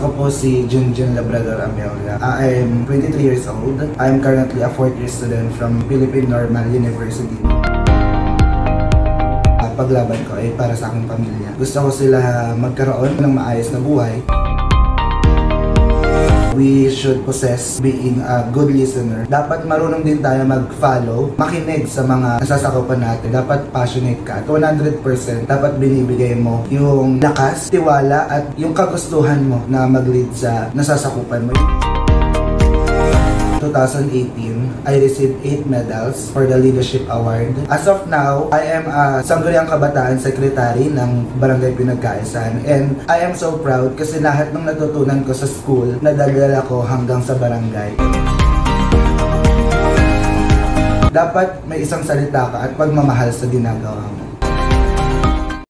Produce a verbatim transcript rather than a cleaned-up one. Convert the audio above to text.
Ako po si JunJun Labrador Amelia. I am twenty-three years old. I am currently a fourth year student from Philippine Normal University. Paglaban ko ay para sa aking pamilya. Gusto ko sila magkaroon ng maayos na buhay. We should possess being a good listener. Dapat marunong din tayo mag-follow, makinig sa mga nasasakupan natin. Dapat passionate ka. At one hundred percent dapat binibigay mo yung lakas, tiwala, at yung kagustuhan mo na mag-lead sa nasasakupan mo. twenty eighteen, I received eight medals for the Leadership Award. As of now, I am a Sangguniang Kabataan Secretary ng Barangay Pinagkaisan, and I am so proud kasi lahat ng natutunan ko sa school, nadadala ko hanggang sa barangay. Dapat may isang salita ka at pagmamahal sa ginagawa mo.